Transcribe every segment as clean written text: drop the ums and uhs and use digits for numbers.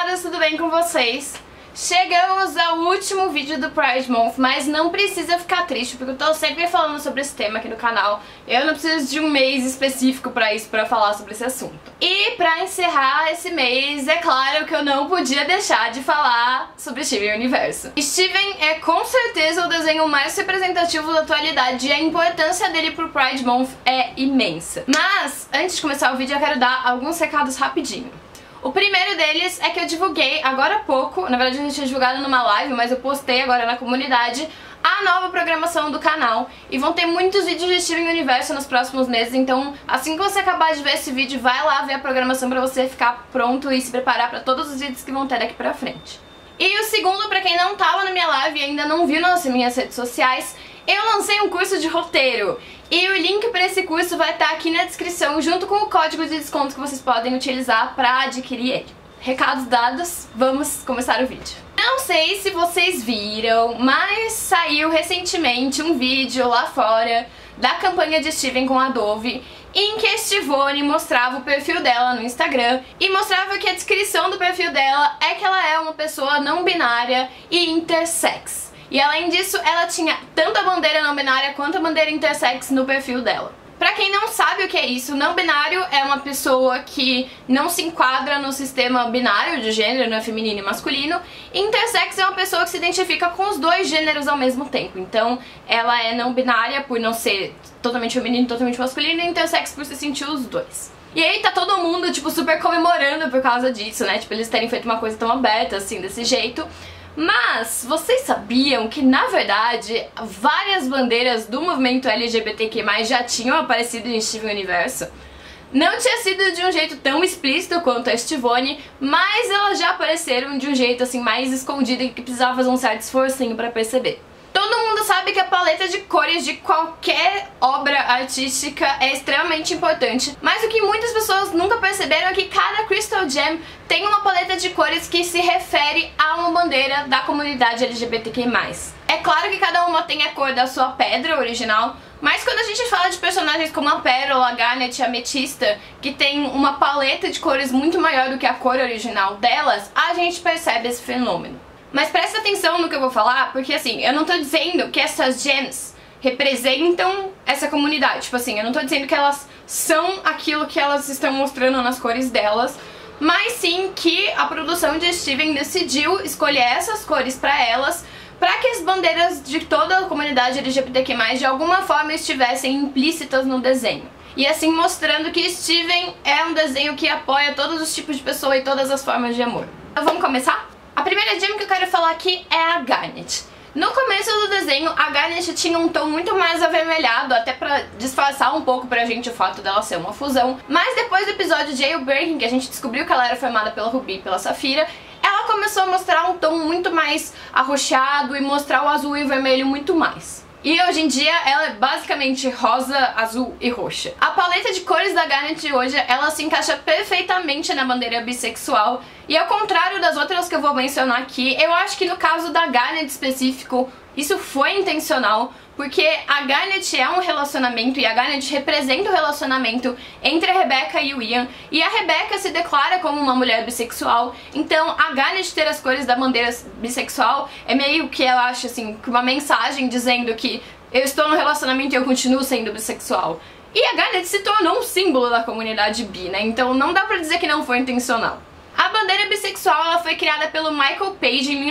amadas, tudo bem com vocês? Chegamos ao último vídeo do Pride Month, mas não precisa ficar triste, porque eu tô sempre falando sobre esse tema aqui no canal. Eu não preciso de um mês específico pra isso, pra falar sobre esse assunto. E pra encerrar esse mês, é claro que eu não podia deixar de falar sobre Steven Universo. Steven é com certeza o desenho mais representativo da atualidade e a importância dele pro Pride Month é imensa. Mas, antes de começar o vídeo, eu quero dar alguns recados rapidinho. O primeiro deles é que eu divulguei agora há pouco, na verdade a gente tinha divulgado numa live, mas eu postei agora na comunidade a nova programação do canal. E vão ter muitos vídeos de Steven Universo nos próximos meses, então assim que você acabar de ver esse vídeo, vai lá ver a programação pra você ficar pronto e se preparar pra todos os vídeos que vão ter daqui pra frente. E o segundo, pra quem não tava na minha live e ainda não viu nas minhas redes sociais, eu lancei um curso de roteiro. E o link para esse curso vai estar aqui na descrição, junto com o código de desconto que vocês podem utilizar para adquirir ele. Recados dados, vamos começar o vídeo. Não sei se vocês viram, mas saiu recentemente um vídeo lá fora da campanha de Steven com a Dove, em que a Estivone mostrava o perfil dela no Instagram e mostrava que a descrição do perfil dela é que ela é uma pessoa não binária e intersex. E além disso, ela tinha tanto a bandeira não binária quanto a bandeira intersex no perfil dela. Pra quem não sabe o que é isso, não binário é uma pessoa que não se enquadra no sistema binário de gênero, né, feminino e masculino. E intersex é uma pessoa que se identifica com os dois gêneros ao mesmo tempo. Então, ela é não binária por não ser totalmente feminino e totalmente masculino, e intersex por se sentir os dois. E aí tá todo mundo, tipo, super comemorando por causa disso, né? Tipo, eles terem feito uma coisa tão aberta, assim, desse jeito. Mas vocês sabiam que, na verdade, várias bandeiras do movimento LGBTQ+, já tinham aparecido em Steven Universo? Não tinha sido de um jeito tão explícito quanto a Estivone, mas elas já apareceram de um jeito assim mais escondido e que precisava fazer um certo esforcinho pra perceber. Todo mundo sabe que a paleta de cores de qualquer obra artística é extremamente importante, mas o que muitas pessoas nunca perceberam é que cada Crystal Gem tem uma paleta de cores que se refere a uma bandeira da comunidade LGBTQ+. É claro que cada uma tem a cor da sua pedra original, mas quando a gente fala de personagens como a Pérola, a Garnet e a Ametista, que tem uma paleta de cores muito maior do que a cor original delas, a gente percebe esse fenômeno. Mas presta atenção no que eu vou falar, porque assim, eu não tô dizendo que essas gems representam essa comunidade. Tipo assim, eu não tô dizendo que elas são aquilo que elas estão mostrando nas cores delas, mas sim que a produção de Steven decidiu escolher essas cores pra elas, para que as bandeiras de toda a comunidade LGBTQ+, de alguma forma estivessem implícitas no desenho. E assim mostrando que Steven é um desenho que apoia todos os tipos de pessoa e todas as formas de amor. Então vamos começar? A primeira gem que eu quero falar aqui é a Garnet. No começo do desenho, a Garnet tinha um tom muito mais avermelhado, até pra disfarçar um pouco pra gente o fato dela ser uma fusão. Mas depois do episódio Jailbreaking, que a gente descobriu que ela era formada pela Ruby e pela Safira, ela começou a mostrar um tom muito mais arroxeado e mostrar o azul e o vermelho muito mais. E hoje em dia ela é basicamente rosa, azul e roxa. A paleta de cores da Garnet de hoje, ela se encaixa perfeitamente na bandeira bissexual. E ao contrário das outras que eu vou mencionar aqui, eu acho que no caso da Garnet específico, isso foi intencional, porque a Garnet é um relacionamento e a Garnet representa o relacionamento entre a Rebecca e o Ian, e a Rebecca se declara como uma mulher bissexual, então a Garnet ter as cores da bandeira bissexual é meio que, eu acho assim, uma mensagem dizendo que eu estou no relacionamento e eu continuo sendo bissexual. E a Garnet se tornou um símbolo da comunidade bi, né? Então não dá pra dizer que não foi intencional. A bandeira bissexual ela foi criada pelo Michael Page em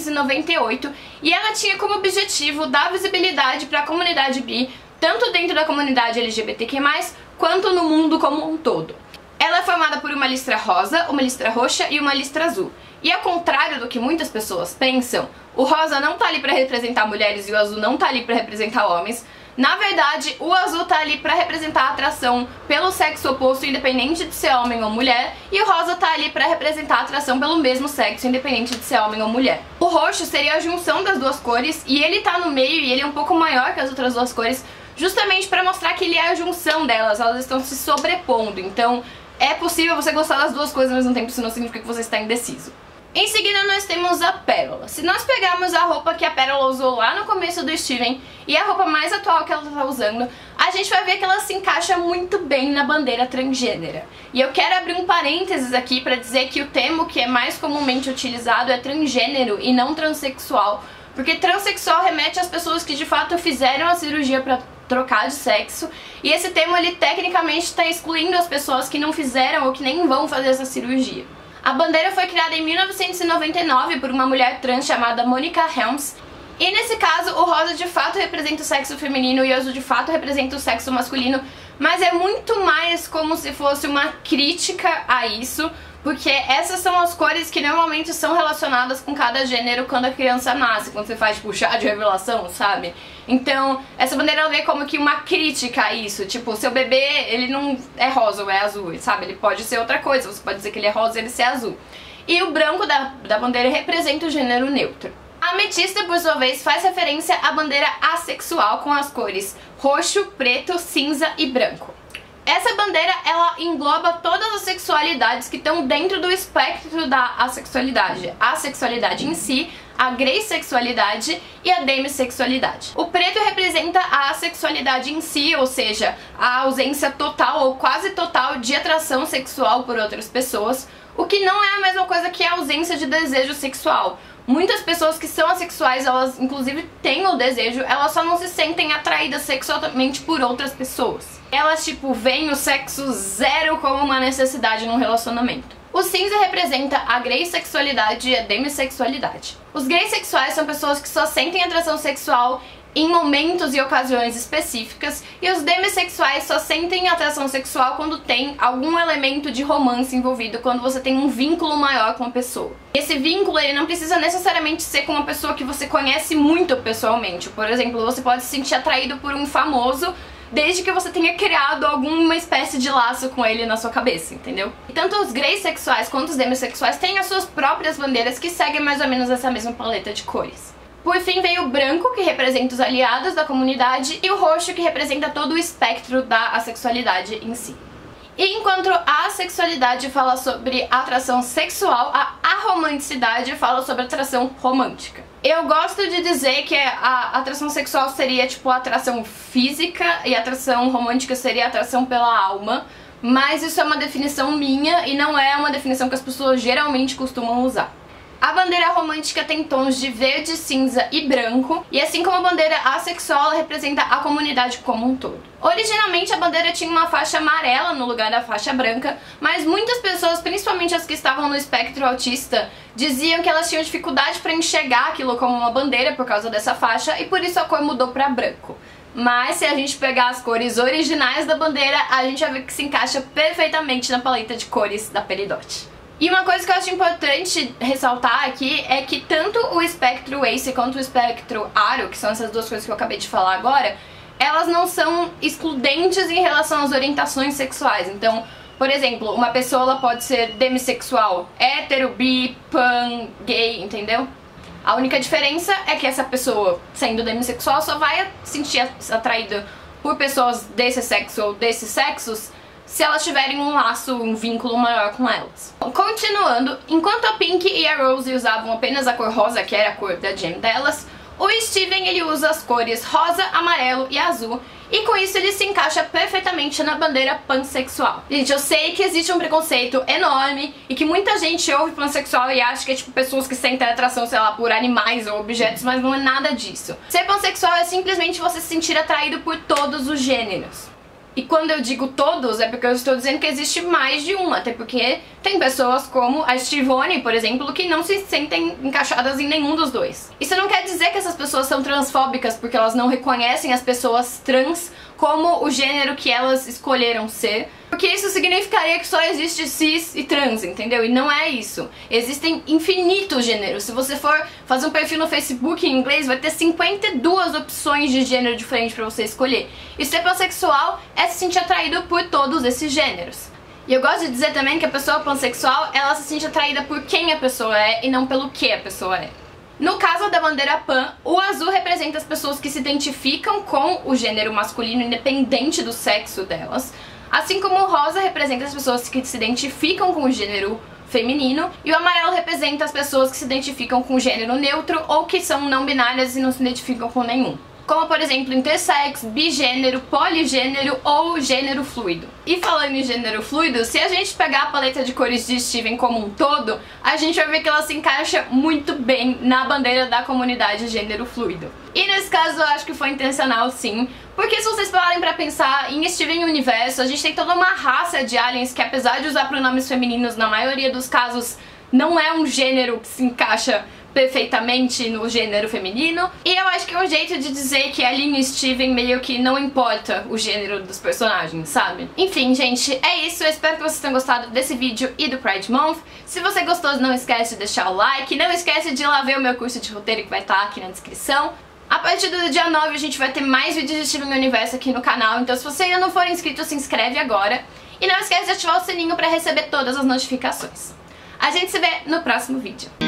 1998 e ela tinha como objetivo dar visibilidade para a comunidade bi, tanto dentro da comunidade LGBTQ+, quanto no mundo como um todo. Ela é formada por uma listra rosa, uma listra roxa e uma listra azul. E ao contrário do que muitas pessoas pensam, o rosa não tá ali para representar mulheres e o azul não tá ali para representar homens. Na verdade, o azul tá ali pra representar a atração pelo sexo oposto, independente de ser homem ou mulher, e o rosa tá ali pra representar a atração pelo mesmo sexo, independente de ser homem ou mulher. O roxo seria a junção das duas cores, e ele tá no meio e ele é um pouco maior que as outras duas cores, justamente pra mostrar que ele é a junção delas, elas estão se sobrepondo, então é possível você gostar das duas coisas ao mesmo tempo, isso não significa que você está indeciso. Em seguida nós temos a Pérola. Se nós pegarmos a roupa que a Pérola usou lá no começo do Steven e a roupa mais atual que ela tá usando, a gente vai ver que ela se encaixa muito bem na bandeira transgênera. E eu quero abrir um parênteses aqui para dizer que o termo que é mais comumente utilizado é transgênero e não transexual, porque transexual remete às pessoas que de fato fizeram a cirurgia para trocar de sexo, e esse termo ele tecnicamente está excluindo as pessoas que não fizeram ou que nem vão fazer essa cirurgia. A bandeira foi criada em 1999 por uma mulher trans chamada Monica Helms, e nesse caso o rosa de fato representa o sexo feminino e o azul de fato representa o sexo masculino, mas é muito mais como se fosse uma crítica a isso, porque essas são as cores que normalmente são relacionadas com cada gênero quando a criança nasce, quando você faz tipo chá de revelação, sabe? Então, essa bandeira ela vê como que uma crítica a isso, tipo, o seu bebê, ele não é rosa ou é azul, sabe? Ele pode ser outra coisa, você pode dizer que ele é rosa e ele ser azul. E o branco da bandeira representa o gênero neutro. A ametista, por sua vez, faz referência à bandeira assexual com as cores roxo, preto, cinza e branco. Essa bandeira, ela engloba todas as sexualidades que estão dentro do espectro da assexualidade. A sexualidade em si, a greissexualidade e a demissexualidade. O preto representa a assexualidade em si, ou seja, a ausência total ou quase total de atração sexual por outras pessoas, o que não é a mesma coisa que a ausência de desejo sexual. Muitas pessoas que são assexuais, elas inclusive têm o desejo, elas só não se sentem atraídas sexualmente por outras pessoas. Elas, tipo, veem o sexo zero como uma necessidade num relacionamento. O cinza representa a greissexualidade e a demissexualidade. Os greissexuais são pessoas que só sentem atração sexual em momentos e ocasiões específicas, e os demissexuais só sentem atração sexual quando tem algum elemento de romance envolvido, quando você tem um vínculo maior com a pessoa. Esse vínculo ele não precisa necessariamente ser com uma pessoa que você conhece muito pessoalmente. Por exemplo, você pode se sentir atraído por um famoso desde que você tenha criado alguma espécie de laço com ele na sua cabeça, entendeu? E tanto os greissexuais quanto os demissexuais têm as suas próprias bandeiras que seguem mais ou menos essa mesma paleta de cores. Por fim veio o branco, que representa os aliados da comunidade, e o roxo, que representa todo o espectro da assexualidade em si. E enquanto a assexualidade fala sobre atração sexual, a aromanticidade fala sobre atração romântica. Eu gosto de dizer que a atração sexual seria tipo a atração física e a atração romântica seria a atração pela alma, mas isso é uma definição minha e não é uma definição que as pessoas geralmente costumam usar. A bandeira romântica tem tons de verde, cinza e branco, e assim como a bandeira assexual, ela representa a comunidade como um todo. Originalmente a bandeira tinha uma faixa amarela no lugar da faixa branca, mas muitas pessoas, principalmente as que estavam no espectro autista, diziam que elas tinham dificuldade para enxergar aquilo como uma bandeira por causa dessa faixa, e por isso a cor mudou para branco. Mas se a gente pegar as cores originais da bandeira, a gente vai ver que se encaixa perfeitamente na paleta de cores da Peridot. E uma coisa que eu acho importante ressaltar aqui é que tanto o espectro ACE quanto o espectro ARO, que são essas duas coisas que eu acabei de falar agora, elas não são excludentes em relação às orientações sexuais. Então, por exemplo, uma pessoa ela pode ser demissexual, hétero, bi, pan, gay, entendeu? A única diferença é que essa pessoa, sendo demissexual, só vai se sentir atraída por pessoas desse sexo ou desses sexos se elas tiverem um laço, um vínculo maior com elas. Continuando, enquanto a Pink e a Rose usavam apenas a cor rosa, que era a cor da gem delas, o Steven ele usa as cores rosa, amarelo e azul, e com isso ele se encaixa perfeitamente na bandeira pansexual. Gente, eu sei que existe um preconceito enorme e que muita gente ouve pansexual e acha que é tipo pessoas que sentem atração, sei lá, por animais ou objetos, mas não é nada disso. Ser pansexual é simplesmente você se sentir atraído por todos os gêneros. E quando eu digo todos, é porque eu estou dizendo que existe mais de um, até porque tem pessoas como a Stivone, por exemplo, que não se sentem encaixadas em nenhum dos dois. Isso não quer dizer que essas pessoas são transfóbicas porque elas não reconhecem as pessoas trans como o gênero que elas escolheram ser, porque isso significaria que só existe cis e trans, entendeu? E não é isso. Existem infinitos gêneros. Se você for fazer um perfil no Facebook em inglês, vai ter 52 opções de gênero diferente pra você escolher. E ser pansexual é se sentir atraído por todos esses gêneros. E eu gosto de dizer também que a pessoa pansexual, ela se sente atraída por quem a pessoa é e não pelo que a pessoa é. No caso da bandeira pan, o azul representa as pessoas que se identificam com o gênero masculino independente do sexo delas, assim como o rosa representa as pessoas que se identificam com o gênero feminino, e o amarelo representa as pessoas que se identificam com gênero neutro ou que são não binárias e não se identificam com nenhum, como por exemplo intersex, bigênero, poligênero ou gênero fluido. E falando em gênero fluido, se a gente pegar a paleta de cores de Steven como um todo, a gente vai ver que ela se encaixa muito bem na bandeira da comunidade gênero fluido. E nesse caso eu acho que foi intencional sim, porque se vocês pararem pra pensar em Steven Universo, a gente tem toda uma raça de aliens que, apesar de usar pronomes femininos, na maioria dos casos não é um gênero que se encaixa perfeitamente no gênero feminino, e eu acho que é um jeito de dizer que ali em Steven meio que não importa o gênero dos personagens, sabe? Enfim, gente, é isso, eu espero que vocês tenham gostado desse vídeo e do Pride Month. Se você gostou, não esquece de deixar o like, não esquece de ir lá ver o meu curso de roteiro que vai estar aqui na descrição. A partir do dia 9 a gente vai ter mais vídeos de Steven Universo aqui no canal, então se você ainda não for inscrito, se inscreve agora. E não esquece de ativar o sininho pra receber todas as notificações. A gente se vê no próximo vídeo.